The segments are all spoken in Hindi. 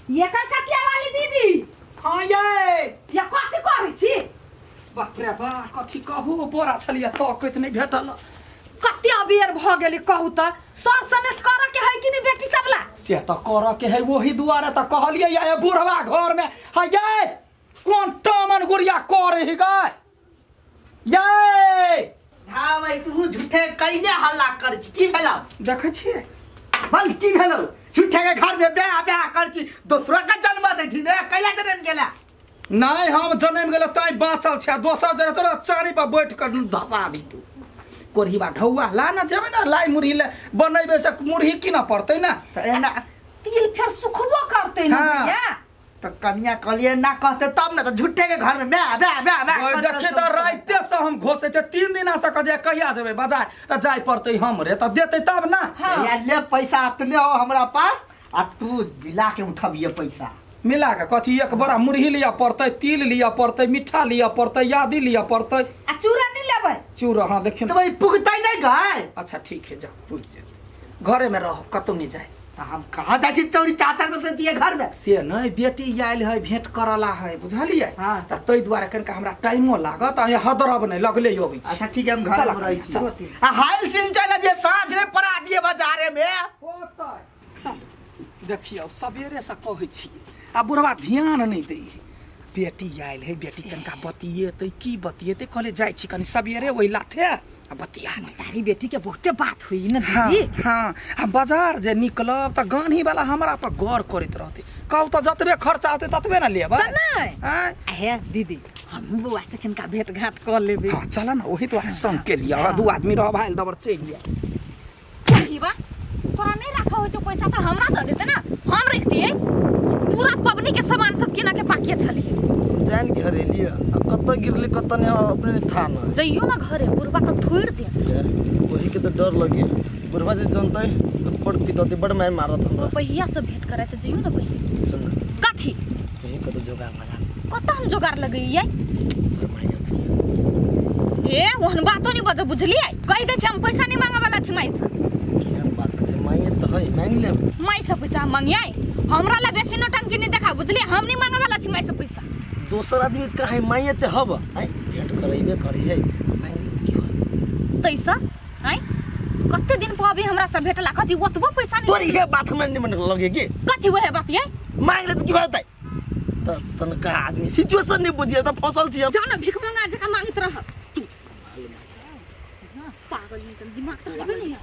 ये कलकतिया वाली दीदी। हाँ ये कथी करै छी? बाप रे बा कथी कहू बोरा छलिए तो कत नहीं भेटल। कत्ते बेर भ गेली कहू त सर सनेस कर के है कि नहीं बेटी सबला? से तो कर के है वही दुआरे तो कहलिए ये बुढ़वा घर में है ये कौन टामन गुड़िया कर रही गए ये। हाँ भाई तू झूठे कइने हल्ला कर छी की भेलौ? देखे छिए बोल की भेलौ? झूठे के घर में ब्याह ब्याह कर छी दूसरा का जन्म दैथि ने कैला जन्म गेला? नहीं हम जन्म गेल तई बाँचल छ दोसर जरे तोरा चारी पर बैठ कर धसा दी तू कोरहीबा ढौआ ला ना जेबे ना लाई मुरही ले बनैबे से मुरही की ना पड़तै ना तिल फिर सुखबो करते ना हाँ। भैया। तो कन्या कहलिए ना कहते तब ना तो झूठे के घर में ब्याह ब्याह ब्याह ब्याह देखे तो राइते से हम घोसे छ 3 दिन से कह कहिया जेबे बाजार त जाय पड़तै हमरे त देतै तब ना। हाँ। या ले पैसा अपने हो हमरा पास आ तू मिला के उठबिए पैसा मिला के कथी एक बड़ा मुरही लिया पड़तै तिल लिया पड़तै मीठा लिया पड़तै यादी लिया पड़तै आ चूड़ा नहीं लेबै? चूड़ा हाँ देखियो तो भाई पुगतै नहीं गए। अच्छा ठीक है जा पूछ जा घरे में रह कतौ नहीं जाए। हम कहा जा छी चौड़ी चाचा में से दिए घर में से नहीं बेटी आयल है भेंट करला है बुझलिए। हाँ। त तै द्वारा कनका हमरा टाइमो लागत आ हदरब नहीं लगले होबै छी। अच्छा ठीक है हम घर चल में रही छी। चल हाल सिन चल अभी साँझ में पड़ा दिए बाजारे में चल देखियो सवेरे से कहै छी आ बुढ़वा ध्यान नहीं दे बेटी आयल है बेटी कनका बतिएतै की बतिएतै कहले जाय छी कनी सवेरे ओइ लाथे आ बतिया तारी बेटी के बहुते बात हुई ना हाँ दीदी। हाँ आ बाजार जे निकलब त गानी वाला हमरा पर गौर करैत रहते कहू त जतबे खर्चा होते ततबे ना लेबै त नहीं हे दीदी हम बुआ से कनका भेंट घाट कर लेबे। हाँ चल ना वही तो संग के लिया दू आदमी रह भाई दबर चल लिया की बा तोरा नहीं रखा हो तो पैसा तो हमरा दे देते ना हम रख दिए पूरा पबनी के सामान सब किना के बाकी छली जान के घरे लिया कत गिरले कत ने अपने था ना जइयो ना घरे बुढ़वा तो थोड़ दे वही के तो डर लगे बुढ़वा से जनता तो बड़ पितते बड़ मार मारत हम पहिया से भेंट करे त जइयो ना पहिया सुन कथी यही को तो जुगाड़ लगा कत हम जोगार लगइए तोर मांगे ए ओहन बातो नहीं बज बुझलिए कह दे हम पैसा नहीं मांगे वाला छी माई से क्या बात करते मांगे तो है मांग ले माई से पैसा मांगिए हमरा ला बेसी नोटंकी नहीं देखा बुझलिए हम नहीं मांगे वाला छी माई से पैसा। दोसर आदमी काहे मांगे ते हब आई भेंट करैबे करी है मांग ले की हो तैसा आई कते दिन पर अभी हमरा से भेटला कथी ओतबो पैसा नहीं तोरी के बात हमरा नहीं मन लगे के कथी वहे बात ये मांग ले तो की बात है त सनका आदमी सिचुएशन नहीं बुझिए त फसल छी हम जाना भीख मंगा जका मांगत रह पागल निकल दिमाग तो लगे नहीं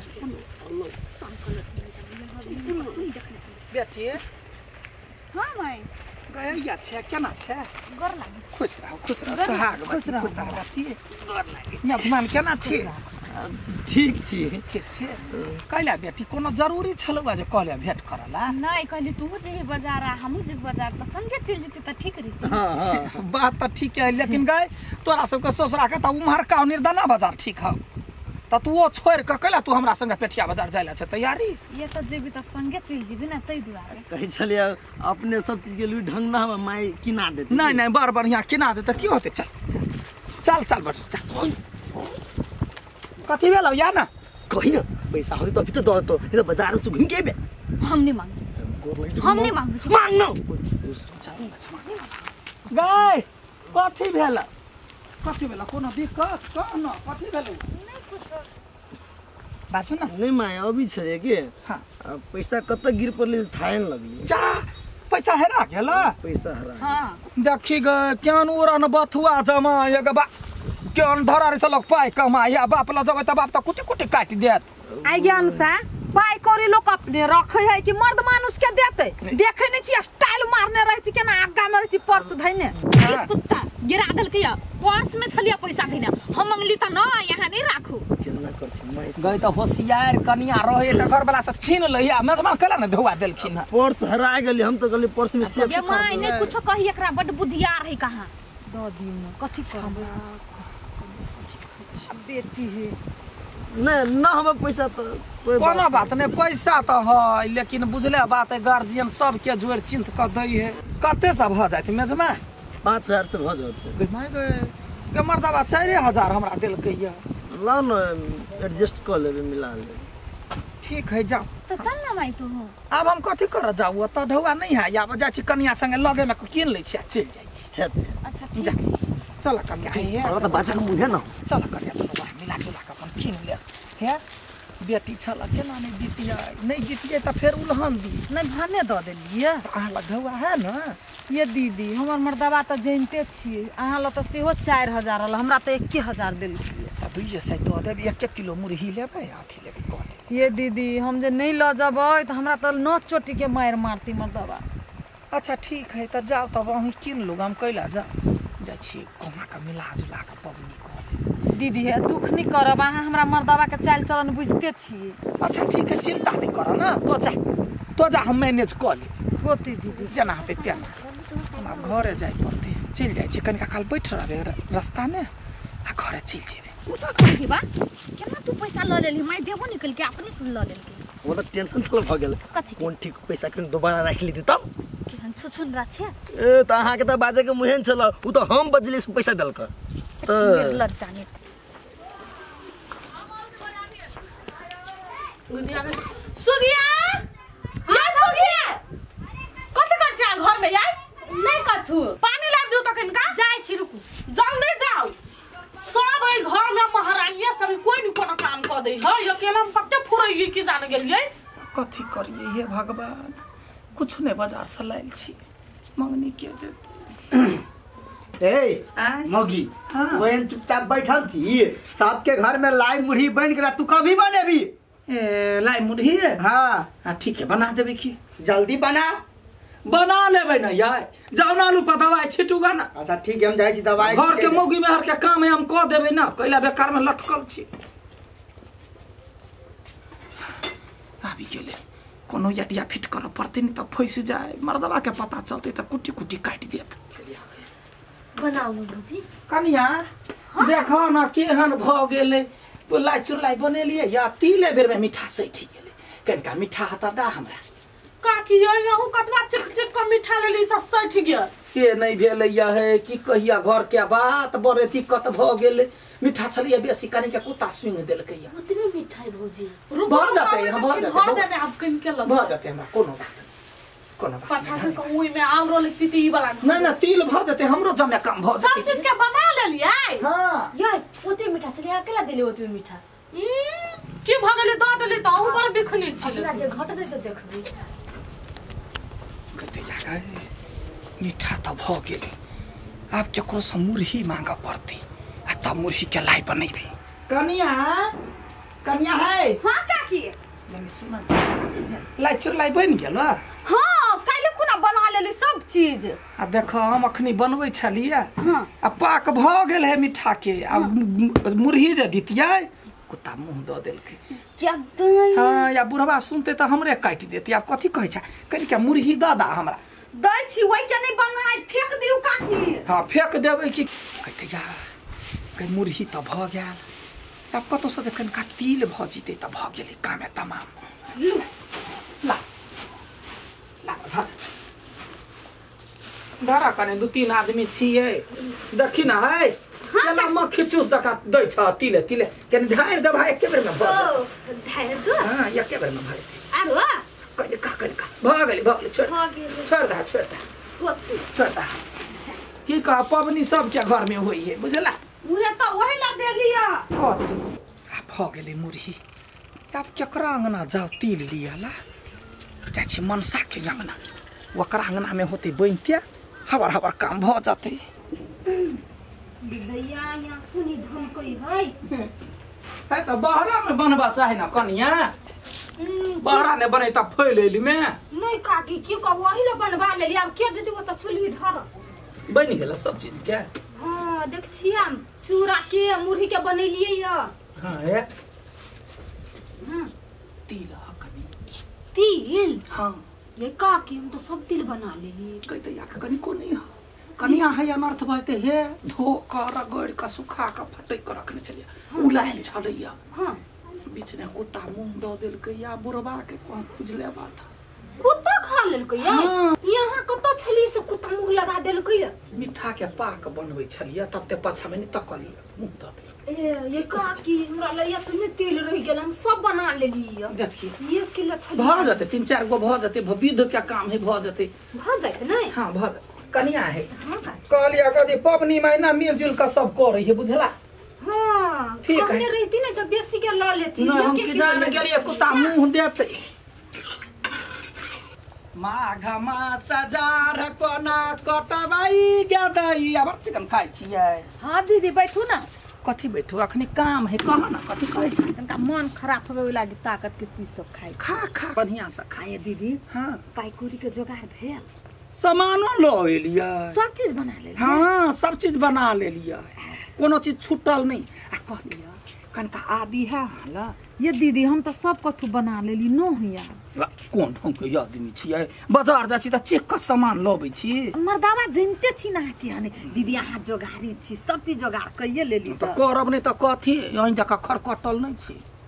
बेटी हां माई गया छे केना छे गोर लागी खुश रहो सहाग बती गोर लागी मेजमान केना छी ठीक छी ठीक छे कैला बेटी कोनो जरूरी छलो जे कहले भेंट करला नहीं कहली तू जेबी बाजार आ हमहू जेबी बाजार त संगे चल जती त ठीक रही। हां बात त ठीक है लेकिन गए तोरा सब के ससुरा के त उम्हर का निर्दाना बाजार ठीक है त तू वो छोड़ के कैला तू हमरा संगे पेठिया बाजार जाइला छ तैयारी ये त जेबी त संगे चल जेबी ना तई दुआरे कहे चलिए अपने सब चीज के लिए ढंग ना हम माई किना देते नहीं नहीं बार बढ़िया किना दे त की होते चल चल बेटी चल कथी भेलौ या ना कही ना पैसा होते तो अभी तो दो तो ये तो बाजार में से घूम के बे हम नहीं मांगे हम नहीं मांगे मांग नो गए कथी भेला कोनो दिक्कत कह न कथी भेलै नहीं कुछ बाजू ना नहीं माय अभी छे के हां पैसा कत गिर पड़ले थाए न लगली जा पैसा हेरा गेला पैसा हरा हां देखी ग केन उरन बथुआ जमा एक बा केन धरारे से लोग पाई कमाई आ बाप ल जबै त बाप त कुटी कुटी काट देत आई ज्ञान सा पाई करी लोग अपने रखे है कि मर्द मानुष के देते देखे नहीं छी स्टाइल मारने रही छी केना आगा में रही छी पर्स धइने कुत्ता गिरा देल के पर्स में छलिया पैसा धइने हम मंगली त न यहाँ नहीं राखू केना कर छी माय गई त होशियार कनिया रहे त घर वाला से छीन लइया मेजमान कला न धोवा देलखिन पर्स हरा गेली हम तो गली पर्स में सेफ ये माय ने कुछ कही एकरा बड बुद्धियार है कहां द दी में कथी करब बेटी है न हम पैसा तो कोनो बात नहीं पैसा तो है लेकिन बुझले बात है गार्जियन सब के जोड़ चिंत क दई है कते सब भ जात मेजमा 5000 से भ जाते माय गए के मर्दबा 4000 हमरा देलकै या ला न एडजस्ट कर लेबे मिला ले ठीक है जाओ तो चल ना माई तू अब हम कथी कर जाऊ ओतऽ ढौआ नहीं है आब जाइ छी कनिया संगे लगे में कीन लै छी आ चल जाइ छी हेते अच्छा जा ठीक चल कनिया हे और त बाजा के मुहे न चल कनिया तो मिला जुला के अपन कीन ले हे बेटी छला केना नहीं जीतिए नहीं जीतिए तो फिर उल्हन दी नहीं भने दऽ देलिए अहाँ लग ढौआ है ना ये दीदी हमर मर्दबा तऽ जानते छियै अहाँ लऽ तऽ सेहो 4000 रहल हमरा तऽ 1000 देलकै दुइये सै दऽ देब 1 किलो मुरही लेबै अथी लेबै कह ये दीदी हम जे नहीं लऽ जेबै तऽ हमरा तऽ नोच चोटी के मारि मारती मर्दबा अच्छा ठीक है तो जाओ तब वहीं किन लो हम कैला जा छी कमा के मिला जुला के पबनी कर दीदी हे दुख नहीं करब अहाँ हमरा मर्दबा के चाल चलन बुझते छियै अच्छा ठीक है चिंता नहीं कर ना तो जा हम मैनेज कर ले होती दीदी जना हेतै तेना हमरा घरे जाय पड़तै चल जाइ छी कनिका काल बैठ रहबै रास्ता में आ घरे चल जेबै उ तो कही बा केना तू पैसा लऽ लेली माय देबो निकल के अपने से लऽ लेलकै वो त टेंशन चल भ गेल कथी कोन ठीक पैसा के दोबारा राख ली तब केहन छुछुन राछे ए त अहाँ के त बाजे के मुहे चल उ त हम बजली से पैसा देलक त निर्लज जाने सुगिया या सुगिया कथि कर छ घर में यार नहीं कथू पानी ला दियो त कनका जाय छी रुकू जल्दी जाओ सब ए घर में महारानिया सब कोई न कोनो काम कर दे है अकेला हम कते फुरई की जान गेलिए कथी करिए हे भगवान कुछ नहीं बाजार से लायल छी मंगनी के देते ए मौगी हाँ। वही चुपचाप बैठल छी सबके घर में लाई मुरही बन गेला तू कभी बनेबी ए लाई मुरही हाँ ठीक है बना देबे की जल्दी बना लेबै ना यार जाओ ना आलू पर दवाई छिटूगा ना अच्छा ठीक है हम जाइ छी दवाई घर के मौगी में हर के काम है हम कह देबे ना कैला बेकार में लटकल छी आबि गेले कोनो यटिया फिट कर पड़ते नहीं तब फंस जाए मर्दवा के पता चलते तो कुटी कुटी काट देत बनाऊ भौजी कनिया देखो ना केहन भ गेले लाई चुरलाई बनेलिए या तीले बेर में मीठा सैठ गेले कनिका मीठा हता दा हमरा काकी यहू कतवा चिक चिक का मीठा लेली सब सठ गया से नहीं भेले है कि कहिया घर के बात बड़े दिक्कत भ गेले मीठा छलिए बेसी कनी के कुत्ता सुंग देलकै या ओतबे मिठाई भौजी भर जाते हम भर जाते अब कन के लग भर जाते हमरा कोनो बात पाछा से कोई में आवरो लिखती थी ई वाला नहीं तिल भ जाते हमरो जमे काम भ सब जाते चीज के बना लेलिए हां यार ओते मिठा छले अकेला देले ओतबे मिठा की भगले द देली त अहू कर बिखली छी अपना जे घटबे तो देखबे कहते यार मीठा त भ गेले आब केकरो से मुरही मांगा पड़ती आ तब मुरही के लाई बनेबे कनिया है हां काकी यानी सुन लाई चुरलाई बन गेल हां काले खुना बना लेली सब चीज आ देखो हम अखनी बनबै छलिए हां आ पाक भ गेल है मीठा के आ मुरही जे दितियै कुत्ता मुंह द देलकै क्या दई हां या बुढ़वा सुनते त हमरे काटि देती आब कथी कहै छै कनिका मुरही द दा हमरा दई छी ओइ के नहीं बनाई फेंक दिउ काकी हां फेंक देबै कि कहते यार कहीं मुरही त भ गेल अब कतो से जे कनिका तिल भ जिते त भ गेलै कामे तमाम ला धर धरा कने 2-3 आदमी छियै देखी ना है केना मक्खी चूस सका दै छ तिले केन ढार देबा एके बेर में भ धार दो हां एके बेर में भर आरो कनिका भ गेलै छोड़ दा छोड़ दा की कह पबनी सब के घर में होई है बुझला उहे तो वही ला देलिया कत आ भ गेलै मुरही अब केकरा अंगना जाओ तिल लियाला जाइ छी मनसा के अंगना ओकरा अंगना में होते बनते हबर काम भ जाते दैया या सुनी धमकई है है त बहरा में बनबा चाहे ना कनिया बहरा ने बनै त फैल एली में नहीं काकी की कब वही ला बनवा लेली अब के जति वो त चुल्ही धर बनि गेल सब चीज के हां देख छिया चूरा के मुरही के बनेलिए या हां है हां तिल कनी तिल हां ये काकी हम तो सब तिल बना लेली कहते या कनी को नहीं है कनिया है अनर्थ बहते हे धो कर रगड़ का सुखा का फटै कर रखने चलिए उलाइल छलैया हां बीच में कुत्ता मुंह द देलकै या बुढ़वा के कह बुझले बात कुत्ता खा लेलकै या हाँ। यहाँ कत छली से कुत्ता मुंह लगा देलकै या मीठा के पाक बनबै छलिए तब ते पाछा में नहीं तकलिए मुंह द देलकै ये का की हमरा लइया तुमे तेल रह गेल हम सब बना लेली देखिए 1 किलो छली भ जते 3-4 गो भ जते विध क्या काम है भ जते भ जाते नहीं हाँ भ कनिया है हां का कहलिया कदी पबनी महीना मिलजुल का सब करे है बुझला हां ठीक है। कहने रहती नहीं तो बेसी के ला लेती न हम 1 के किलो जान गेलिए कुत्ता मुंह देते माघ मास जार कोना कटवाई गदई अब चिकन खाइ छियै हां दीदी बैठू ना कथी बैठू अखनी काम है कहा ना कथी खाइ छी तनका मन खराब होवे वाला ताकत के चीज सब खाए खा खा बढ़िया से खाए दीदी हाँ पाइकोरी के जोगाड़ भेल सामानो लो एलिया सब चीज बना ले हाँ सब चीज बना ले लिया कोनो चीज छूटल नहीं आ कहलिया कनका आदि है हाला ये दीदी हम तो सब कथु बना लेली नो हिया कोन ढंग के आदमी छियै बाजार जाइ छी त चेक का सामान लबै छी मर्दावा जनते छी ना कि हने दीदी अहाँ जोगाड़ी छी सब चीज जोगाड़ कइए लेली त करब नहीं त कथी यहीं जका खरकटल नहीं छी